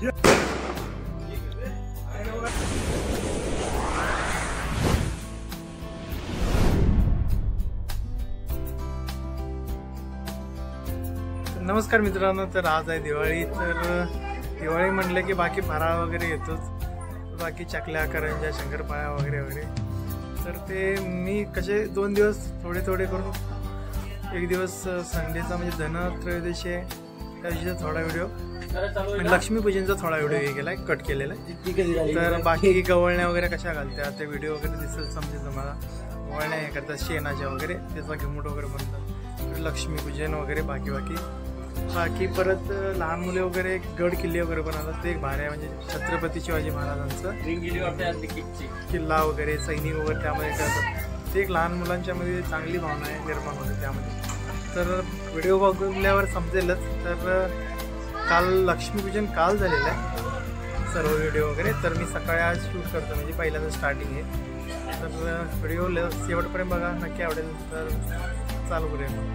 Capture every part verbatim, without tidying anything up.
नमस्कार मित्रांनो, तर आज आहे दिवाळी. तर दिवाळी म्हटलं की बाकी फराळ वगैरे येतोच, बाकी चकल्या, करंज्या, शंकरपाळ्या वगैरे वगैरे. तर ते मी कसे दोन दिवस थोडे थोडे करून, एक दिवस संडेचा म्हणजे धनत्रयोदशी आहे त्या दिवशीचा थोडा व्हिडिओ आणि लक्ष्मीपूजनचा थोडा व्हिडिओ हे केला आहे, कट केलेला आहे. तर बाकी गवळण्या वगैरे कशा घालत्या ते व्हिडिओ वगैरे दिसेल, समजेल तुम्हाला. गवळण्या हे करतात शेणाच्या वगैरे, त्याचा घुमट वगैरे बनतात. लक्ष्मीपूजन वगैरे बाकी बाकी बाकी परत लहान मुले वगैरे गड किल्ले वगैरे बनवतात. ते एक भारी आहे, म्हणजे छत्रपती शिवाजी महाराजांचं किल्ला वगैरे, सैनिक वगैरे त्यामध्ये करतात. ते एक लहान मुलांच्या मध्ये चांगली भावना आहे निर्माण होते त्यामध्ये. तर व्हिडिओ बघल्यावर समजेलच. तर काल लक्ष्मीपूजन काल झालेलं आहे सर्व व्हिडिओ वगैरे. तर मी सकाळी आज शूट करतो, म्हणजे पहिल्यांदा स्टार्टिंग आहे. तर व्हिडिओ शेवटपर्यंत बघा, नक्की आवडेल. तर चालू करूया मग.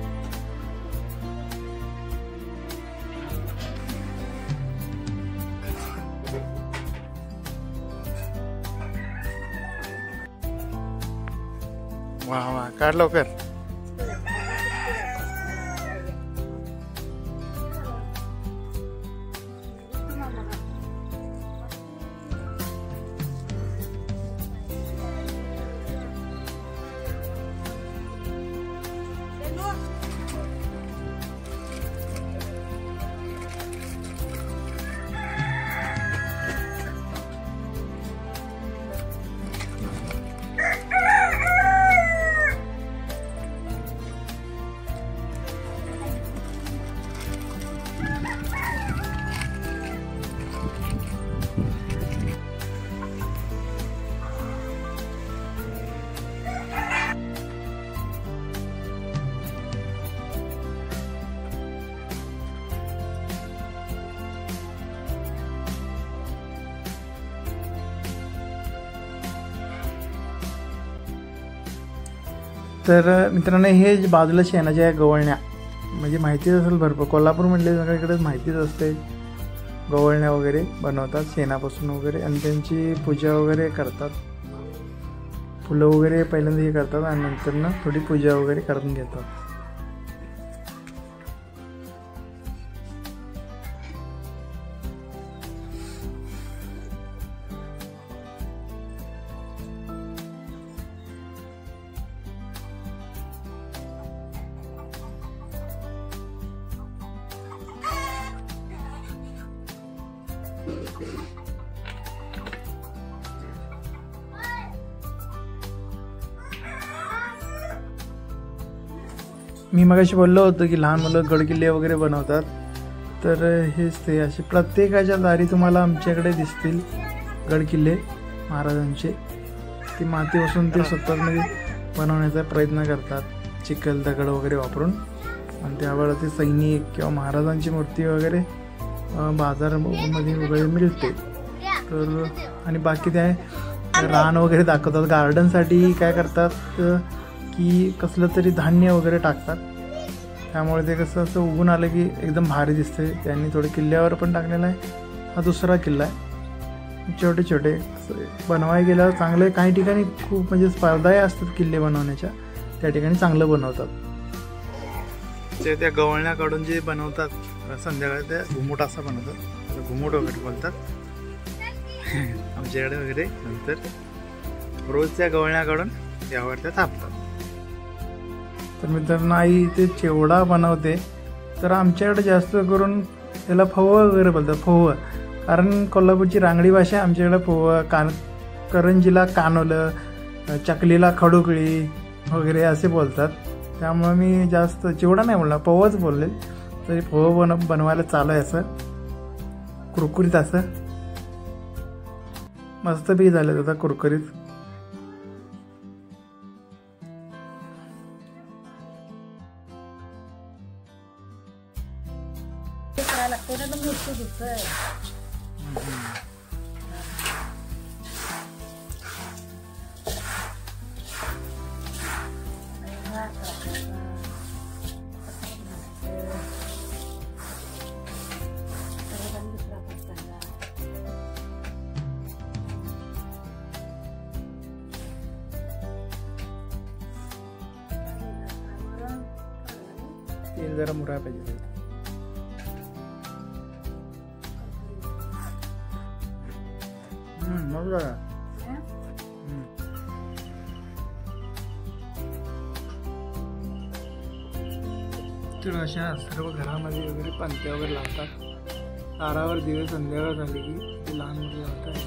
वा वा, काढ लवकर. तर मित्रांनो, हे जे बाजूला शेणाच्या गवळण्या, म्हणजे माहितीच असेल भरपूर, कोल्हापूर म्हटले सगळीकडे माहितीच असते. गवळण्या वगैरे बनवतात शेणापासून वगैरे, आणि त्यांची पूजा वगैरे करतात. फुलं वगैरे पहिल्यांदा हे करतात आणि नंतर ना थोडी पूजा वगैरे करून घेतात. मी मगाशी बोललो होतो की लहान मुलं गडकिल्ले वगैरे बनवतात. तर हेच ते असे प्रत्येकाच्या दारी तुम्हाला आमच्याकडे दिसतील गडकिल्ले महाराजांचे. ती मातीपासून ते स्वतःमध्ये बनवण्याचा प्रयत्न करतात, चिखल दगड वगैरे वापरून. आणि त्यावर ते सैनिक किंवा महाराजांची मूर्ती वगैरे बाजारामध्ये वगैरे मिळते. तर आणि बाकी ते रान वगैरे दाखवतात. गार्डनसाठी काय करतात की कसलं तरी धान्य वगैरे टाकतात, त्यामुळे ते कसं असं उगून आलं की एकदम भारी दिसते. त्यांनी थोडे किल्ल्यावर पण टाकलेला आहे. हा दुसरा किल्ला आहे. छोटे छोटे बनवाय गेल्यावर चांगले, काही ठिकाणी खूप म्हणजे स्पर्धाही असतात किल्ले बनवण्याच्या, त्या ठिकाणी चांगलं बनवतात. ते त्या गवळण्या काढून जे बनवतात संध्याकाळी, त्या घुमट असा बनवतात, घुमट वगैरे बोलतात आमच्याकडे वगैरे. नंतर रोज त्या गवळण्या काढून त्यावर त्या थापतात. तर मित्रांनो, आई ते चिवडा बनवते. तर आमच्याकडे जास्त करून त्याला फवं वगैरे बोलतात, फवं. कारण कोल्हापूरची रांगडी भाषा, आमच्याकडे फवं, कान करंजीला कानोलं, चकलीला खडुकळी वगैरे असे बोलतात. त्यामुळे मी जास्त चिवडा नाही बोलणार, फवंच बोलले. तरी फवं बन बनवायला चालू आहे, असं कुरकुरीत, असं मस्त बी झालं आता कुरकुरीत. तेल जरा मुराय पाहिजे. हम्म मग जरा तर अशा सर्व घरामध्ये वगैरे पंत्या वगैरे लावतात. दारावर दिवे संध्याकाळ झाली की ते लहान मुलं लावतात.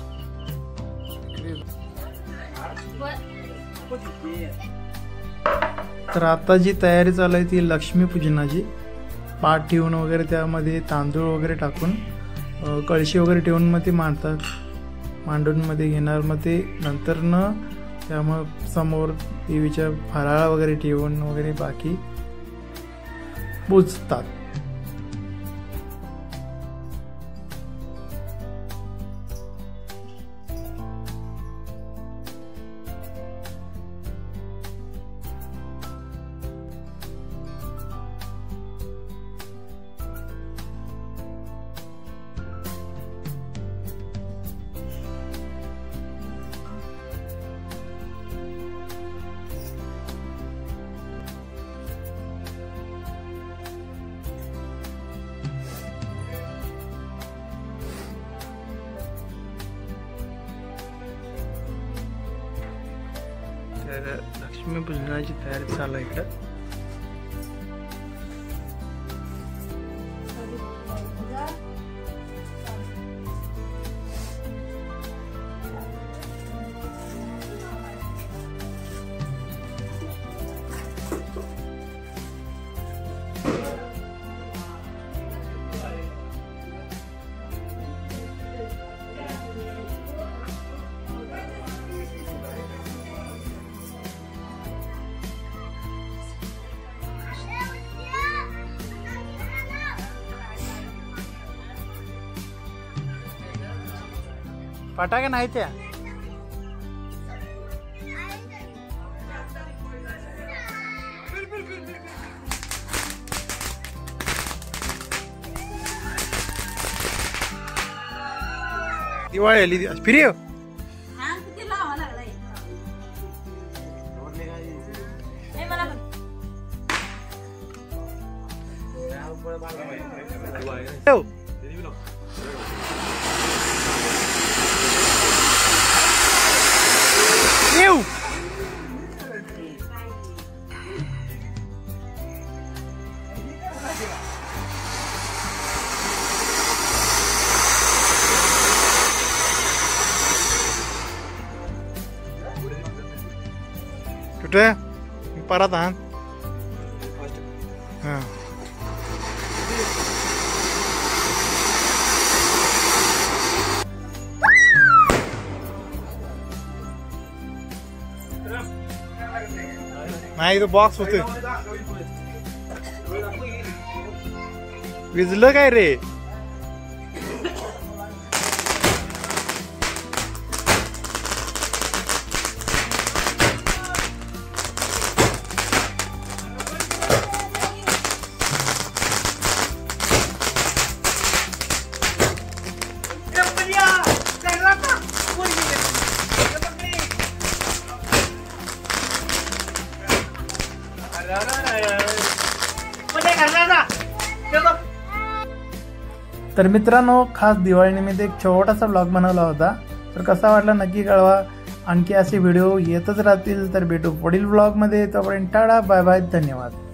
तर आता जी तयारी चालू आहे ती लक्ष्मीपूजनाची. पाट ठेवून वगैरे त्यामध्ये तांदूळ वगैरे टाकून कळशी वगैरे ठेवून मग ते मांडतात. मांडून मध्ये घेणार मग ते नंतर न त्यामुळे समोर देवीच्या फराळा वगैरे ठेवून वगैरे बाकी पूजतात. तर लक्ष्मीपूजनाची तयारी चालू आहे इकडं. फटाके नाही त्या दिवाळी आली फिरी कुठे परत हा नाही तो बॉक्स होते विजलं काय रे. तर मित्रांनो खास दिवाळीनिमित्त एक छोटासा ब्लॉग बनवला होता. तर कसा वाटला नक्की कळवा. आणखी असे व्हिडिओ येतच राहतील. तर भेटू पुढील ब्लॉगमध्ये. तोपर्यंत टाटा बाय बाय धन्यवाद.